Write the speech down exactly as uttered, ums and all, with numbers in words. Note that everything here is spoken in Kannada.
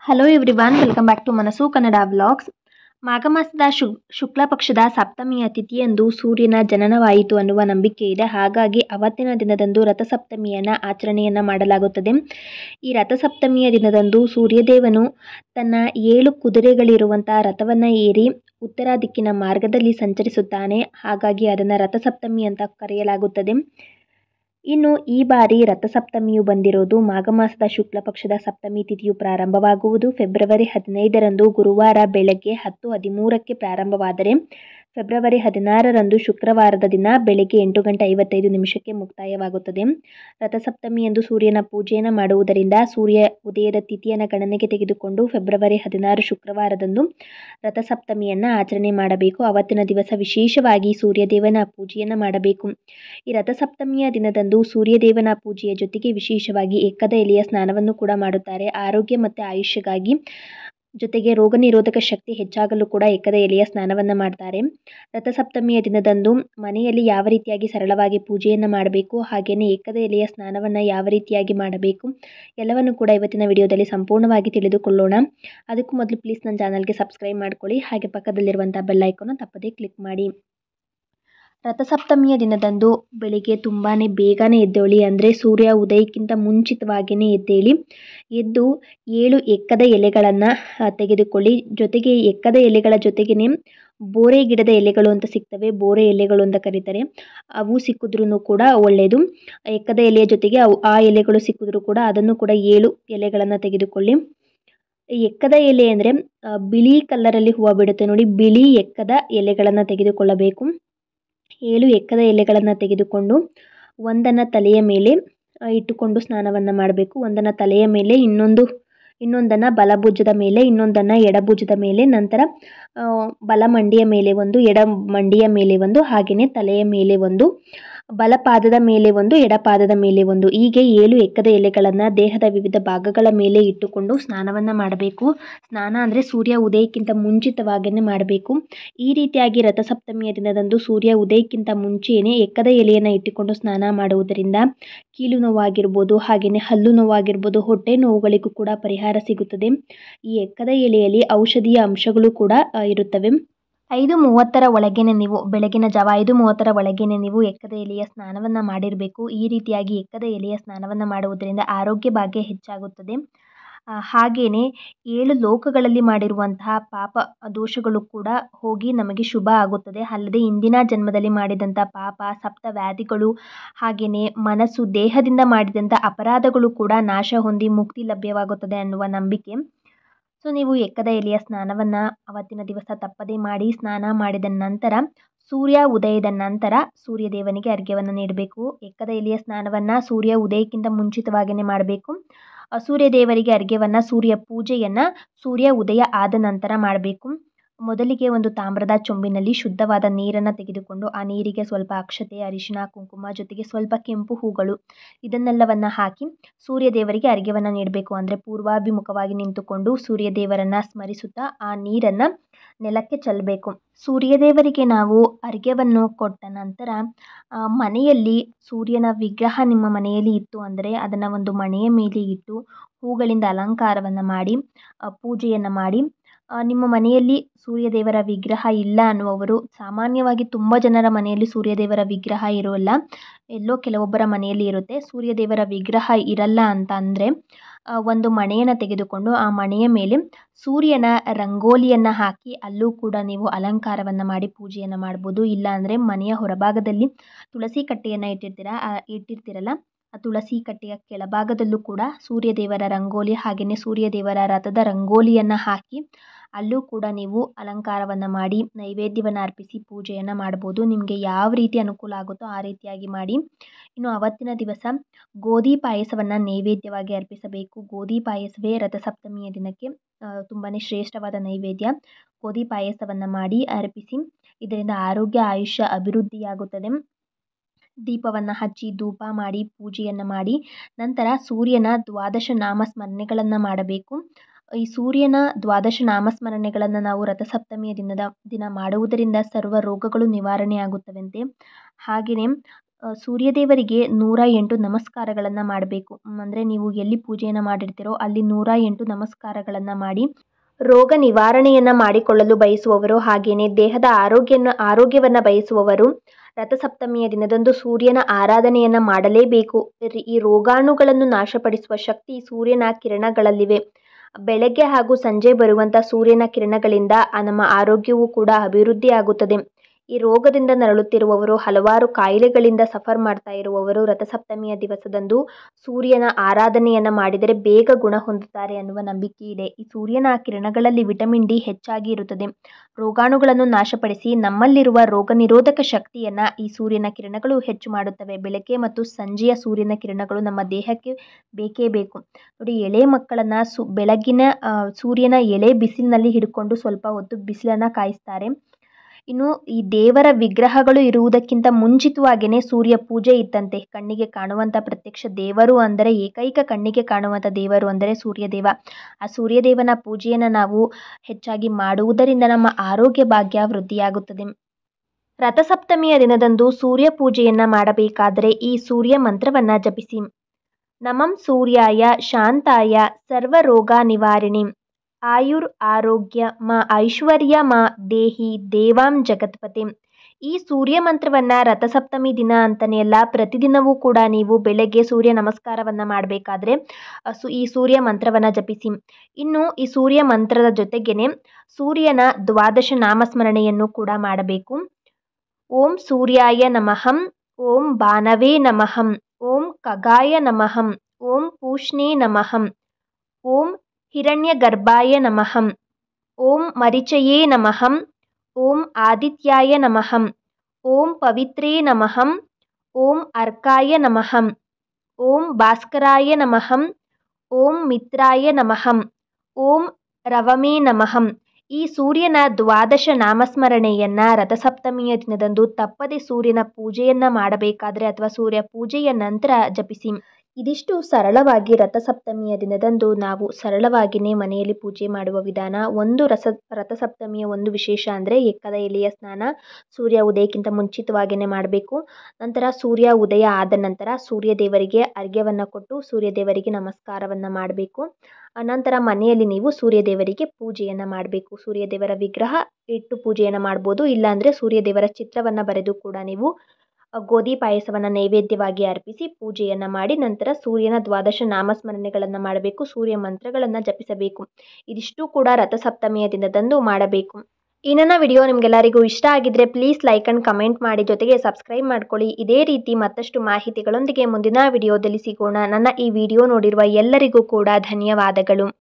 Hello everyone, welcome back to Manassu Kannada vlogs. ಮಾಘ ಮಾಸದ ಶು ಶುಕ್ಲ ಪಕ್ಷದ ಸಪ್ತಮಿಯ ತಿಥಿಯಂದು ಸೂರ್ಯನ ಜನನವಾಯಿತು ಅನ್ನುವ ನಂಬಿಕೆ ಇದೆ. ಹಾಗಾಗಿ ಅವತ್ತಿನ ದಿನದಂದು ರಥಸಪ್ತಮಿಯನ್ನು ಆಚರಣೆಯನ್ನು ಮಾಡಲಾಗುತ್ತದೆ. ಈ ರಥಸಪ್ತಮಿಯ ದಿನದಂದು ಸೂರ್ಯದೇವನು ತನ್ನ ಏಳು ಕುದುರೆಗಳಿರುವಂಥ ರಥವನ್ನು ಏರಿ ಉತ್ತರ ದಿಕ್ಕಿನ ಮಾರ್ಗದಲ್ಲಿ ಸಂಚರಿಸುತ್ತಾನೆ. ಹಾಗಾಗಿ ಅದನ್ನು ರಥಸಪ್ತಮಿ ಅಂತ ಕರೆಯಲಾಗುತ್ತದೆ. ಇನ್ನು ಈ ಬಾರಿ ರಥಸಪ್ತಮಿಯು ಬಂದಿರೋದು ಮಾಘ ಮಾಸದ ಶುಕ್ಲ ಪಕ್ಷದ ಸಪ್ತಮಿ ತಿಥಿಯು ಪ್ರಾರಂಭವಾಗುವುದು ಫೆಬ್ರವರಿ ಹದಿನೈದರಂದು ಗುರುವಾರ ಬೆಳಗ್ಗೆ ಹತ್ತು ಹದಿಮೂರಕ್ಕೆ ಪ್ರಾರಂಭವಾದರೆ ಫೆಬ್ರವರಿ ಹದಿನಾರರಂದು ಶುಕ್ರವಾರದ ದಿನ ಬೆಳಗ್ಗೆ ಎಂಟು ಗಂಟೆ ಐವತ್ತೈದು ನಿಮಿಷಕ್ಕೆ ಮುಕ್ತಾಯವಾಗುತ್ತದೆ. ರಥಸಪ್ತಮಿಯಂದು ಸೂರ್ಯನ ಪೂಜೆಯನ್ನು ಮಾಡುವುದರಿಂದ ಸೂರ್ಯ ಉದಯದ ತಿಥಿಯನ್ನು ಗಣನೆಗೆ ತೆಗೆದುಕೊಂಡು ಫೆಬ್ರವರಿ ಹದಿನಾರು ಶುಕ್ರವಾರದಂದು ರಥಸಪ್ತಮಿಯನ್ನು ಆಚರಣೆ ಮಾಡಬೇಕು. ಅವತ್ತಿನ ದಿವಸ ವಿಶೇಷವಾಗಿ ಸೂರ್ಯದೇವನ ಪೂಜೆಯನ್ನು ಮಾಡಬೇಕು. ಈ ರಥಸಪ್ತಮಿಯ ದಿನದಂದು ಸೂರ್ಯದೇವನ ಪೂಜೆಯ ಜೊತೆಗೆ ವಿಶೇಷವಾಗಿ ಎಕ್ಕದ ಎಲೆಯ ಸ್ನಾನವನ್ನು ಕೂಡ ಮಾಡುತ್ತಾರೆ. ಆರೋಗ್ಯ ಮತ್ತು ಆಯುಷ್ಯಗಾಗಿ ಜೊತೆಗೆ ರೋಗ ನಿರೋಧಕ ಶಕ್ತಿ ಹೆಚ್ಚಾಗಲು ಕೂಡ ಎಕ್ಕದ ಎಲೆಯ ಸ್ನಾನವನ್ನು ಮಾಡ್ತಾರೆ. ರಥಸಪ್ತಮಿಯ ದಿನದಂದು ಮನೆಯಲ್ಲಿ ಯಾವ ರೀತಿಯಾಗಿ ಸರಳವಾಗಿ ಪೂಜೆಯನ್ನು ಮಾಡಬೇಕು, ಹಾಗೆಯೇ ಎಕ್ಕದ ಎಲೆಯ ಸ್ನಾನವನ್ನು ಯಾವ ರೀತಿಯಾಗಿ ಮಾಡಬೇಕು ಎಲ್ಲವನ್ನು ಕೂಡ ಇವತ್ತಿನ ವಿಡಿಯೋದಲ್ಲಿ ಸಂಪೂರ್ಣವಾಗಿ ತಿಳಿದುಕೊಳ್ಳೋಣ. ಅದಕ್ಕೂ ಮೊದಲು ಪ್ಲೀಸ್ ನನ್ನ ಚಾನಲ್ಗೆ ಸಬ್ಸ್ಕ್ರೈಬ್ ಮಾಡ್ಕೊಳ್ಳಿ, ಹಾಗೆ ಪಕ್ಕದಲ್ಲಿರುವಂಥ ಬೆಲ್ ಐಕಾನ್ ತಪ್ಪದೇ ಕ್ಲಿಕ್ ಮಾಡಿ. ರಥಸಪ್ತಮಿಯ ದಿನದಂದು ಬೆಳಿಗ್ಗೆ ತುಂಬಾ ಬೇಗನೆ ಎದ್ದೇಳಿ, ಅಂದರೆ ಸೂರ್ಯ ಉದಯಕ್ಕಿಂತ ಮುಂಚಿತವಾಗಿಯೇ ಎದ್ದೇಳಿ ಎದ್ದು ಏಳು ಎಕ್ಕದ ಎಲೆಗಳನ್ನು ತೆಗೆದುಕೊಳ್ಳಿ. ಜೊತೆಗೆ ಎಕ್ಕದ ಎಲೆಗಳ ಜೊತೆಗೇ ಬೋರೆ ಗಿಡದ ಎಲೆಗಳು ಅಂತ ಸಿಗ್ತವೆ, ಬೋರೆ ಎಲೆಗಳು ಅಂತ ಕರೀತಾರೆ, ಅವು ಸಿಕ್ಕಿದ್ರೂ ಕೂಡ ಒಳ್ಳೆಯದು. ಎಕ್ಕದ ಎಲೆಯ ಜೊತೆಗೆ ಅವು ಆ ಎಲೆಗಳು ಸಿಕ್ಕಿದ್ರೂ ಕೂಡ ಅದನ್ನು ಕೂಡ ಏಳು ಎಲೆಗಳನ್ನು ತೆಗೆದುಕೊಳ್ಳಿ. ಎಕ್ಕದ ಎಲೆ ಅಂದರೆ ಬಿಳಿ ಕಲರಲ್ಲಿ ಹೂವು ಬಿಡುತ್ತೆ ನೋಡಿ, ಬಿಳಿ ಎಕ್ಕದ ಎಲೆಗಳನ್ನು ತೆಗೆದುಕೊಳ್ಳಬೇಕು. ಏಳು ಎಕ್ಕದ ಎಲೆಗಳನ್ನು ತೆಗೆದುಕೊಂಡು ಒಂದನ್ನು ತಲೆಯ ಮೇಲೆ ಇಟ್ಟುಕೊಂಡು ಸ್ನಾನವನ್ನು ಮಾಡಬೇಕು. ಒಂದನ್ನು ತಲೆಯ ಮೇಲೆ, ಇನ್ನೊಂದು ಇನ್ನೊಂದನ್ನು ಬಲಭುಜದ ಮೇಲೆ, ಇನ್ನೊಂದನ್ನು ಎಡಭುಜದ ಮೇಲೆ, ನಂತರ ಬಲ ಮಂಡಿಯ ಮೇಲೆ ಒಂದು, ಎಡ ಮಂಡಿಯ ಮೇಲೆ ಒಂದು, ಹಾಗೆಯೇ ತಲೆಯ ಮೇಲೆ ಒಂದು, ಬಲಪಾದದ ಮೇಲೆ ಒಂದು, ಎಡಪಾದದ ಮೇಲೆ ಒಂದು, ಹೀಗೆ ಏಳು ಎಕ್ಕದ ಎಲೆಗಳನ್ನು ದೇಹದ ವಿವಿಧ ಭಾಗಗಳ ಮೇಲೆ ಇಟ್ಟುಕೊಂಡು ಸ್ನಾನವನ್ನು ಮಾಡಬೇಕು. ಸ್ನಾನ ಅಂದರೆ ಸೂರ್ಯ ಉದಯಕ್ಕಿಂತ ಮುಂಚಿತವಾಗಿಯೇ ಮಾಡಬೇಕು. ಈ ರೀತಿಯಾಗಿ ರಥಸಪ್ತಮಿಯ ದಿನದಂದು ಸೂರ್ಯ ಉದಯಕ್ಕಿಂತ ಮುಂಚೆಯೇ ಎಕ್ಕದ ಎಲೆಯನ್ನು ಇಟ್ಟುಕೊಂಡು ಸ್ನಾನ ಮಾಡುವುದರಿಂದ ಕೀಲು ನೋವಾಗಿರ್ಬೋದು, ಹಾಗೆಯೇ ಹಲ್ಲು ನೋವಾಗಿರ್ಬೋದು, ಹೊಟ್ಟೆ ನೋವುಗಳಿಗೂ ಕೂಡ ಪರಿಹಾರ ಸಿಗುತ್ತದೆ. ಈ ಎಕ್ಕದ ಎಲೆಯಲ್ಲಿ ಔಷಧೀಯ ಅಂಶಗಳು ಕೂಡ ಇರುತ್ತವೆ. ಐದು ಮೂವತ್ತರ ಒಳಗೇನೆ ನೀವು ಬೆಳಗಿನ ಜಾವ ಐದು ಮೂವತ್ತರ ಒಳಗೇನೆ ನೀವು ಎಕ್ಕದ ಎಲೆಯ ಸ್ನಾನವನ್ನು ಮಾಡಿರಬೇಕು. ಈ ರೀತಿಯಾಗಿ ಎಕ್ಕದ ಎಲೆಯ ಸ್ನಾನವನ್ನು ಮಾಡುವುದರಿಂದ ಆರೋಗ್ಯ ಭಾಗ್ಯ ಹೆಚ್ಚಾಗುತ್ತದೆ. ಹಾಗೆಯೇ ಏಳು ಲೋಕಗಳಲ್ಲಿ ಮಾಡಿರುವಂತಹ ಪಾಪ ದೋಷಗಳು ಕೂಡ ಹೋಗಿ ನಮಗೆ ಶುಭ ಆಗುತ್ತದೆ. ಅಲ್ಲದೆ ಇಂದಿನ ಜನ್ಮದಲ್ಲಿ ಮಾಡಿದಂಥ ಪಾಪ, ಸಪ್ತ ವ್ಯಾಧಿಗಳು, ಹಾಗೆಯೇ ಮನಸ್ಸು ದೇಹದಿಂದ ಮಾಡಿದಂಥ ಅಪರಾಧಗಳು ಕೂಡ ನಾಶ ಹೊಂದಿ ಮುಕ್ತಿ ಲಭ್ಯವಾಗುತ್ತದೆ ಅನ್ನುವ ನಂಬಿಕೆ. ಸೊ ನೀವು ಎಕ್ಕದ ಎಲೆಯ ಸ್ನಾನವನ್ನು ಅವತ್ತಿನ ದಿವಸ ತಪ್ಪದೇ ಮಾಡಿ. ಸ್ನಾನ ಮಾಡಿದ ನಂತರ ಸೂರ್ಯ ಉದಯದ ನಂತರ ಸೂರ್ಯದೇವನಿಗೆ ಅರ್ಘ್ಯವನ್ನು ನೀಡಬೇಕು. ಎಕ್ಕದ ಎಲೆಯ ಸ್ನಾನವನ್ನು ಸೂರ್ಯ ಉದಯಕ್ಕಿಂತ ಮುಂಚಿತವಾಗಿಯೇ ಮಾಡಬೇಕು. ಸೂರ್ಯದೇವರಿಗೆ ಅರ್ಘ್ಯವನ್ನು, ಸೂರ್ಯ ಪೂಜೆಯನ್ನು ಸೂರ್ಯ ಉದಯ ಆದ ನಂತರ ಮಾಡಬೇಕು. ಮೊದಲಿಗೆ ಒಂದು ತಾಮ್ರದ ಚೊಂಬಿನಲ್ಲಿ ಶುದ್ಧವಾದ ನೀರನ್ನು ತೆಗೆದುಕೊಂಡು ಆ ನೀರಿಗೆ ಸ್ವಲ್ಪ ಅಕ್ಷತೆ, ಅರಿಶಿಣ, ಕುಂಕುಮ ಜೊತೆಗೆ ಸ್ವಲ್ಪ ಕೆಂಪು ಹೂಗಳು ಇದನ್ನೆಲ್ಲವನ್ನು ಹಾಕಿ ಸೂರ್ಯದೇವರಿಗೆ ಅರ್ಘ್ಯವನ್ನು ನೀಡಬೇಕು. ಅಂದರೆ ಪೂರ್ವಾಭಿಮುಖವಾಗಿ ನಿಂತುಕೊಂಡು ಸೂರ್ಯದೇವರನ್ನು ಸ್ಮರಿಸುತ್ತಾ ಆ ನೀರನ್ನು ನೆಲಕ್ಕೆ ಚೆಲ್ಲಬೇಕು. ಸೂರ್ಯದೇವರಿಗೆ ನಾವು ಅರ್ಘ್ಯವನ್ನು ಕೊಟ್ಟ ನಂತರ ಮನೆಯಲ್ಲಿ ಸೂರ್ಯನ ವಿಗ್ರಹ ನಿಮ್ಮ ಮನೆಯಲ್ಲಿ ಇತ್ತು ಅಂದರೆ ಅದನ್ನು ಒಂದು ಮಣೆಯ ಮೇಲೆ ಇಟ್ಟು ಹೂಗಳಿಂದ ಅಲಂಕಾರವನ್ನು ಮಾಡಿ ಪೂಜೆಯನ್ನು ಮಾಡಿ. ನಿಮ್ಮ ಮನೆಯಲ್ಲಿ ಸೂರ್ಯದೇವರ ವಿಗ್ರಹ ಇಲ್ಲ ಅನ್ನುವವರು, ಸಾಮಾನ್ಯವಾಗಿ ತುಂಬ ಜನರ ಮನೆಯಲ್ಲಿ ಸೂರ್ಯದೇವರ ವಿಗ್ರಹ ಇರೋಲ್ಲ, ಎಲ್ಲೋ ಕೆಲವೊಬ್ಬರ ಮನೆಯಲ್ಲಿ ಇರುತ್ತೆ. ಸೂರ್ಯದೇವರ ವಿಗ್ರಹ ಇರಲ್ಲ ಅಂತ ಅಂದರೆ ಒಂದು ಮಣೆಯನ್ನು ತೆಗೆದುಕೊಂಡು ಆ ಮಣೆಯ ಮೇಲೆ ಸೂರ್ಯನ ರಂಗೋಲಿಯನ್ನು ಹಾಕಿ ಅಲ್ಲೂ ಕೂಡ ನೀವು ಅಲಂಕಾರವನ್ನು ಮಾಡಿ ಪೂಜೆಯನ್ನು ಮಾಡ್ಬೋದು. ಇಲ್ಲ ಅಂದರೆ ಮನೆಯ ಹೊರಭಾಗದಲ್ಲಿ ತುಳಸಿ ಕಟ್ಟೆಯನ್ನು ಇಟ್ಟಿರ್ತೀರ ಇಟ್ಟಿರ್ತೀರಲ್ಲ ಆ ತುಳಸಿ ಕಟ್ಟೆಯ ಕೆಳಭಾಗದಲ್ಲೂ ಕೂಡ ಸೂರ್ಯದೇವರ ರಂಗೋಲಿ, ಹಾಗೆಯೇ ಸೂರ್ಯದೇವರ ರಥದ ರಂಗೋಲಿಯನ್ನು ಹಾಕಿ ಅಲ್ಲೂ ಕೂಡ ನೀವು ಅಲಂಕಾರವನ್ನು ಮಾಡಿ ನೈವೇದ್ಯವನ್ನು ಅರ್ಪಿಸಿ ಪೂಜೆಯನ್ನು ಮಾಡ್ಬೋದು. ನಿಮಗೆ ಯಾವ ರೀತಿ ಅನುಕೂಲ ಆಗುತ್ತೋ ಆ ರೀತಿಯಾಗಿ ಮಾಡಿ. ಇನ್ನು ಅವತ್ತಿನ ದಿವಸ ಗೋಧಿ ಪಾಯಸವನ್ನು ನೈವೇದ್ಯವಾಗಿ ಅರ್ಪಿಸಬೇಕು. ಗೋಧಿ ಪಾಯಸವೇ ರಥಸಪ್ತಮಿಯ ದಿನಕ್ಕೆ ತುಂಬಾ ಶ್ರೇಷ್ಠವಾದ ನೈವೇದ್ಯ. ಗೋಧಿ ಪಾಯಸವನ್ನು ಮಾಡಿ ಅರ್ಪಿಸಿ. ಇದರಿಂದ ಆರೋಗ್ಯ ಆಯುಷ್ಯ ಅಭಿವೃದ್ಧಿಯಾಗುತ್ತದೆ. ದೀಪವನ್ನು ಹಚ್ಚಿ ಧೂಪ ಮಾಡಿ ಪೂಜೆಯನ್ನು ಮಾಡಿ ನಂತರ ಸೂರ್ಯನ ದ್ವಾದಶ ನಾಮ ಸ್ಮರಣೆಗಳನ್ನು ಮಾಡಬೇಕು. ಈ ಸೂರ್ಯನ ದ್ವಾದಶ ನಾಮಸ್ಮರಣೆಗಳನ್ನು ನಾವು ರಥಸಪ್ತಮಿಯ ದಿನದ ದಿನ ಮಾಡುವುದರಿಂದ ಸರ್ವ ರೋಗಗಳು ನಿವಾರಣೆ ಆಗುತ್ತವಂತೆ. ಹಾಗೆಯೇ ಸೂರ್ಯದೇವರಿಗೆ ನೂರ ಎಂಟು ನಮಸ್ಕಾರಗಳನ್ನು ಮಾಡಬೇಕು. ಅಂದರೆ ನೀವು ಎಲ್ಲಿ ಪೂಜೆಯನ್ನು ಮಾಡಿರ್ತೀರೋ ಅಲ್ಲಿ ನೂರ ಎಂಟು ನಮಸ್ಕಾರಗಳನ್ನು ಮಾಡಿ ರೋಗ ನಿವಾರಣೆಯನ್ನು ಮಾಡಿಕೊಳ್ಳಲು ಬಯಸುವವರು ಹಾಗೆಯೇ ದೇಹದ ಆರೋಗ್ಯನ ಆರೋಗ್ಯವನ್ನು ಬಯಸುವವರು ರಥಸಪ್ತಮಿಯ ದಿನದಂದು ಸೂರ್ಯನ ಆರಾಧನೆಯನ್ನು ಮಾಡಲೇಬೇಕು. ಈ ರೋಗಾಣುಗಳನ್ನು ನಾಶಪಡಿಸುವ ಶಕ್ತಿ ಸೂರ್ಯನ ಕಿರಣಗಳಲ್ಲಿವೆ. ಬೆಳಗ್ಗೆ ಹಾಗೂ ಸಂಜೆ ಬರುವಂಥ ಸೂರ್ಯನ ಕಿರಣಗಳಿಂದ ನಮ್ಮ ಆರೋಗ್ಯವೂ ಕೂಡ ಅಭಿವೃದ್ಧಿ ಆಗುತ್ತದೆ. ಈ ರೋಗದಿಂದ ನರಳುತ್ತಿರುವವರು, ಹಲವಾರು ಕಾಯಿಲೆಗಳಿಂದ ಸಫರ್ ಮಾಡ್ತಾ ಇರುವವರು ರಥಸಪ್ತಮಿಯ ದಿವಸದಂದು ಸೂರ್ಯನ ಆರಾಧನೆಯನ್ನು ಮಾಡಿದರೆ ಬೇಗ ಗುಣ ಹೊಂದುತ್ತಾರೆ ಅನ್ನುವ ನಂಬಿಕೆ ಇದೆ. ಈ ಸೂರ್ಯನ ಕಿರಣಗಳಲ್ಲಿ ವಿಟಮಿನ್ ಡಿ ಹೆಚ್ಚಾಗಿ ಇರುತ್ತದೆ. ರೋಗಾಣುಗಳನ್ನು ನಾಶಪಡಿಸಿ ನಮ್ಮಲ್ಲಿರುವ ರೋಗ ನಿರೋಧಕ ಶಕ್ತಿಯನ್ನು ಈ ಸೂರ್ಯನ ಕಿರಣಗಳು ಹೆಚ್ಚು ಮಾಡುತ್ತವೆ. ಬೆಳಗ್ಗೆ ಮತ್ತು ಸಂಜೆಯ ಸೂರ್ಯನ ಕಿರಣಗಳು ನಮ್ಮ ದೇಹಕ್ಕೆ ಬೇಕೇ ಬೇಕು. ನೋಡಿ, ಎಳೆ ಮಕ್ಕಳನ್ನು ಸು ಬೆಳಗಿನ ಸೂರ್ಯನ ಎಳೆ ಬಿಸಿಲಿನಲ್ಲಿ ಹಿಡ್ಕೊಂಡು ಸ್ವಲ್ಪ ಹೊತ್ತು ಬಿಸಿಲನ್ನು ಕಾಯಿಸ್ತಾರೆ. ಇನ್ನು ಈ ದೇವರ ವಿಗ್ರಹಗಳು ಇರುವುದಕ್ಕಿಂತ ಮುಂಚಿತವಾಗಿಯೇ ಸೂರ್ಯ ಪೂಜೆ ಇತ್ತಂತೆ. ಕಣ್ಣಿಗೆ ಕಾಣುವಂಥ ಪ್ರತ್ಯಕ್ಷ ದೇವರು ಅಂದರೆ, ಏಕೈಕ ಕಣ್ಣಿಗೆ ಕಾಣುವಂಥ ದೇವರು ಅಂದರೆ ಸೂರ್ಯದೇವ. ಆ ಸೂರ್ಯದೇವನ ಪೂಜೆಯನ್ನು ನಾವು ಹೆಚ್ಚಾಗಿ ಮಾಡುವುದರಿಂದ ನಮ್ಮ ಆರೋಗ್ಯ ಭಾಗ್ಯ ವೃದ್ಧಿಯಾಗುತ್ತದೆ. ರಥಸಪ್ತಮಿಯ ದಿನದಂದು ಸೂರ್ಯ ಪೂಜೆಯನ್ನು ಮಾಡಬೇಕಾದರೆ ಈ ಸೂರ್ಯ ಮಂತ್ರವನ್ನು ಜಪಿಸಿ. ನಮಂ ಸೂರ್ಯಾಯ ಶಾಂತಾಯ ಸರ್ವರೋಗ ನಿವಾರಿಣಿ ಆಯುರ್ ಆರೋಗ್ಯ ಮ ಐಶ್ವರ್ಯ ಮ ದೇಹಿ ದೇವಾಂ ಜಗತ್ಪತಿ. ಈ ಸೂರ್ಯ ಮಂತ್ರವನ್ನು ರಥಸಪ್ತಮಿ ದಿನ ಅಂತಲೇ ಅಲ್ಲ, ಪ್ರತಿದಿನವೂ ಕೂಡ ನೀವು ಬೆಳಗ್ಗೆ ಸೂರ್ಯ ನಮಸ್ಕಾರವನ್ನು ಮಾಡಬೇಕಾದ್ರೆ ಸು ಈ ಸೂರ್ಯ ಮಂತ್ರವನ್ನು ಜಪಿಸಿ. ಇನ್ನು ಈ ಸೂರ್ಯ ಮಂತ್ರದ ಜೊತೆಗೇನೆ ಸೂರ್ಯನ ದ್ವಾದಶ ನಾಮಸ್ಮರಣೆಯನ್ನು ಕೂಡ ಮಾಡಬೇಕು. ಓಂ ಸೂರ್ಯಾಯ ನಮಃ, ಓಂ ಭಾನವೇ ನಮಃ, ಓಂ ಖಗಾಯ ನಮಃ, ಓಂ ಪೂಷ್ಣೇ ನಮಃ, ಓಂ ಹಿರಣ್ಯಗರ್ಭಾಯ ನಮಃ, ಓಂ ಮರಿಚಯೇ ನಮಃ, ಓಂ ಆದಿತ್ಯಾಯ ನಮಃ, ಓಂ ಪವಿತ್ರೇ ನಮಃ, ಓಂ ಅರ್ಕಾಯ ನಮಃ, ಓಂ ಭಾಸ್ಕರಾಯ ನಮಃ, ಓಂ ಮಿತ್ರಾಯ ನಮಃ, ಓಂ ರವಮೇ ನಮಃ. ಈ ಸೂರ್ಯನ ದ್ವಾದಶ ನಾಮಸ್ಮರಣೆಯನ್ನು ರಥಸಪ್ತಮಿಯ ದಿನದಂದು ತಪ್ಪದೆ ಸೂರ್ಯನ ಪೂಜೆಯನ್ನು ಮಾಡಬೇಕಾದ್ರೆ ಅಥವಾ ಸೂರ್ಯ ಪೂಜೆಯ ನಂತರ ಜಪಿಸಿ. ಇದಿಷ್ಟು ಸರಳವಾಗಿ ರಥಸಪ್ತಮಿಯ ದಿನದಂದು ನಾವು ಸರಳವಾಗಿಯೇ ಮನೆಯಲ್ಲಿ ಪೂಜೆ ಮಾಡುವ ವಿಧಾನ. ಒಂದು ರಸ ರಥಸಪ್ತಮಿಯ ಒಂದು ವಿಶೇಷ ಅಂದರೆ ಎಕ್ಕದ ಎಲೆಯ ಸ್ನಾನ ಸೂರ್ಯ ಉದಯಕ್ಕಿಂತ ಮುಂಚಿತವಾಗಿಯೇ ಮಾಡಬೇಕು. ನಂತರ ಸೂರ್ಯ ಉದಯ ಆದ ನಂತರ ಸೂರ್ಯ ದೇವರಿಗೆ ಅರ್ಘ್ಯವನ್ನು ಕೊಟ್ಟು ಸೂರ್ಯ ದೇವರಿಗೆ ನಮಸ್ಕಾರವನ್ನು ಮಾಡಬೇಕು. ನಂತರ ಮನೆಯಲ್ಲಿ ನೀವು ಸೂರ್ಯ ದೇವರಿಗೆ ಪೂಜೆಯನ್ನು ಮಾಡಬೇಕು. ಸೂರ್ಯ ದೇವರ ವಿಗ್ರಹ ಇಟ್ಟು ಪೂಜೆಯನ್ನು ಮಾಡ್ಬೋದು. ಇಲ್ಲಾಂದರೆ ಸೂರ್ಯ ದೇವರ ಚಿತ್ರವನ್ನು ಬರೆದು ಕೂಡ ನೀವು ಗೋಧಿ ಪಾಯಸವನ್ನು ನೈವೇದ್ಯವಾಗಿ ಅರ್ಪಿಸಿ ಪೂಜೆಯನ್ನು ಮಾಡಿ ನಂತರ ಸೂರ್ಯನ ದ್ವಾದಶ ನಾಮಸ್ಮರಣೆಗಳನ್ನು ಮಾಡಬೇಕು. ಸೂರ್ಯ ಮಂತ್ರಗಳನ್ನು ಜಪಿಸಬೇಕು. ಇದಿಷ್ಟು ಕೂಡ ರಥಸಪ್ತಮಿಯ ದಿನದಂದು ಮಾಡಬೇಕು. ಈ ನನ್ನ ವಿಡಿಯೋ ನಿಮಗೆಲ್ಲರಿಗೂ ಇಷ್ಟ ಆಗಿದ್ದರೆ ಪ್ಲೀಸ್ ಲೈಕ್ ಆ್ಯಂಡ್ ಕಮೆಂಟ್ ಮಾಡಿ, ಜೊತೆಗೆ ಸಬ್ಸ್ಕ್ರೈಬ್ ಮಾಡ್ಕೊಳ್ಳಿ. ಇದೇ ರೀತಿ ಮತ್ತಷ್ಟು ಮಾಹಿತಿಗಳೊಂದಿಗೆ ಮುಂದಿನ ವಿಡಿಯೋದಲ್ಲಿ ಸಿಗೋಣ. ನನ್ನ ಈ ವಿಡಿಯೋ ನೋಡಿರುವ ಎಲ್ಲರಿಗೂ ಕೂಡ ಧನ್ಯವಾದಗಳು.